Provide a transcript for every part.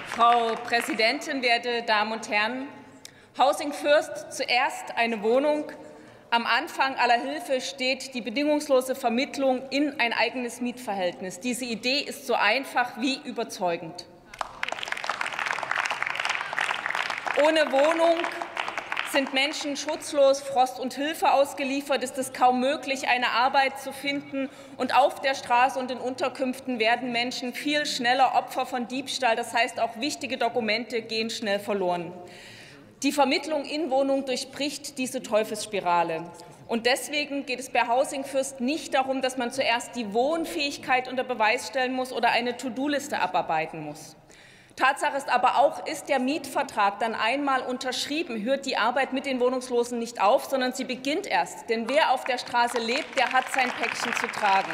Frau Präsidentin, werte Damen und Herren! Housing First, zuerst eine Wohnung. Am Anfang aller Hilfe steht die bedingungslose Vermittlung in ein eigenes Mietverhältnis. Diese Idee ist so einfach wie überzeugend. Ohne Wohnung sind Menschen schutzlos Frost und Hilfe ausgeliefert, ist es kaum möglich, eine Arbeit zu finden. Und auf der Straße und in Unterkünften werden Menschen viel schneller Opfer von Diebstahl. Das heißt, auch wichtige Dokumente gehen schnell verloren. Die Vermittlung in Wohnungen durchbricht diese Teufelsspirale. Und deswegen geht es bei Housing First nicht darum, dass man zuerst die Wohnfähigkeit unter Beweis stellen muss oder eine To-Do-Liste abarbeiten muss. Tatsache ist aber auch, ist der Mietvertrag dann einmal unterschrieben, hört die Arbeit mit den Wohnungslosen nicht auf, sondern sie beginnt erst. Denn wer auf der Straße lebt, der hat sein Päckchen zu tragen.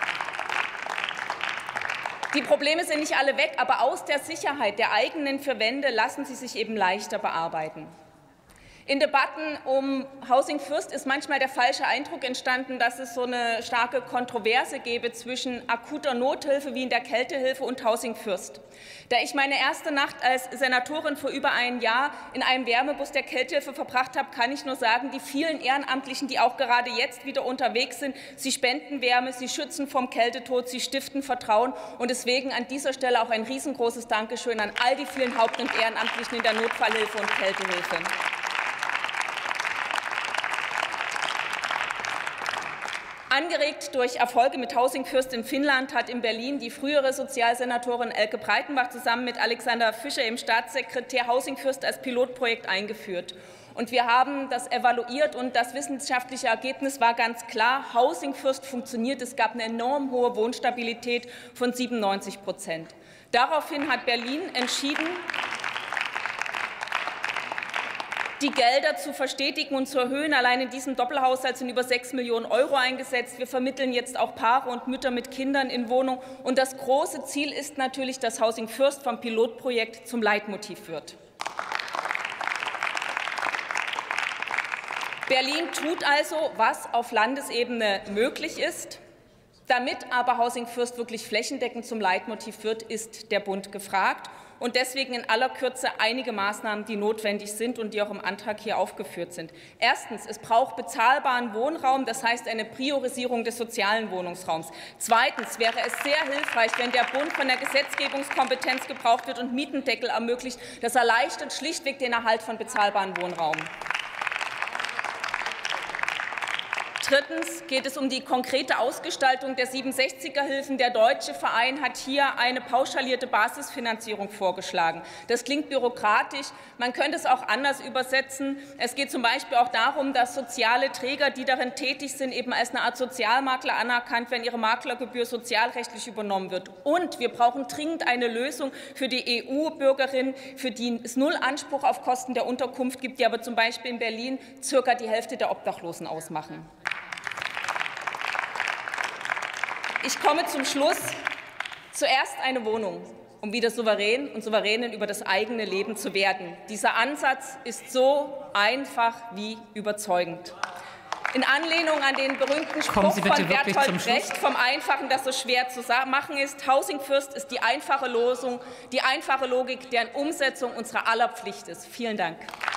Die Probleme sind nicht alle weg, aber aus der Sicherheit der eigenen vier Wände lassen sie sich eben leichter bearbeiten. In Debatten um Housing First ist manchmal der falsche Eindruck entstanden, dass es so eine starke Kontroverse gäbe zwischen akuter Nothilfe wie in der Kältehilfe und Housing First. Da ich meine erste Nacht als Senatorin vor über einem Jahr in einem Wärmebus der Kältehilfe verbracht habe, kann ich nur sagen, die vielen Ehrenamtlichen, die auch gerade jetzt wieder unterwegs sind, sie spenden Wärme, sie schützen vom Kältetod, sie stiften Vertrauen. Und deswegen an dieser Stelle auch ein riesengroßes Dankeschön an all die vielen Haupt- und Ehrenamtlichen in der Notfallhilfe und Kältehilfe. Angeregt durch Erfolge mit Housing First in Finnland hat in Berlin die frühere Sozialsenatorin Elke Breitenbach zusammen mit Alexander Fischer, dem Staatssekretär, Housing First als Pilotprojekt eingeführt. Und wir haben das evaluiert, und das wissenschaftliche Ergebnis war ganz klar: Housing First funktioniert. Es gab eine enorm hohe Wohnstabilität von 97%. Daraufhin hat Berlin entschieden, die Gelder zu verstetigen und zu erhöhen. Allein in diesem Doppelhaushalt sind über 6 Millionen € eingesetzt. Wir vermitteln jetzt auch Paare und Mütter mit Kindern in Wohnungen. Und das große Ziel ist natürlich, dass Housing First vom Pilotprojekt zum Leitmotiv wird. Berlin tut also, was auf Landesebene möglich ist. Damit aber Housing First wirklich flächendeckend zum Leitmotiv wird, ist der Bund gefragt. Und deswegen in aller Kürze einige Maßnahmen, die notwendig sind und die auch im Antrag hier aufgeführt sind. Erstens, es braucht bezahlbaren Wohnraum, das heißt eine Priorisierung des sozialen Wohnungsraums. Zweitens wäre es sehr hilfreich, wenn der Bund von der Gesetzgebungskompetenz gebraucht wird und Mietendeckel ermöglicht. Das erleichtert schlichtweg den Erhalt von bezahlbarem Wohnraum. Drittens geht es um die konkrete Ausgestaltung der 67er-Hilfen. Der Deutsche Verein hat hier eine pauschalierte Basisfinanzierung vorgeschlagen. Das klingt bürokratisch. Man könnte es auch anders übersetzen. Es geht zum Beispiel auch darum, dass soziale Träger, die darin tätig sind, eben als eine Art Sozialmakler anerkannt werden, ihre Maklergebühr sozialrechtlich übernommen wird. Und wir brauchen dringend eine Lösung für die EU-Bürgerinnen, für die es null Anspruch auf Kosten der Unterkunft gibt, die aber zum Beispiel in Berlin circa die Hälfte der Obdachlosen ausmachen. Ich komme zum Schluss. Zuerst eine Wohnung, um wieder souverän und Souveränin über das eigene Leben zu werden. Dieser Ansatz ist so einfach wie überzeugend. In Anlehnung an den berühmten Spruch von Bertolt Brecht vom Einfachen, das so schwer zu machen ist: Housing First ist die einfache Lösung, die einfache Logik, deren Umsetzung unserer aller Pflicht ist. Vielen Dank.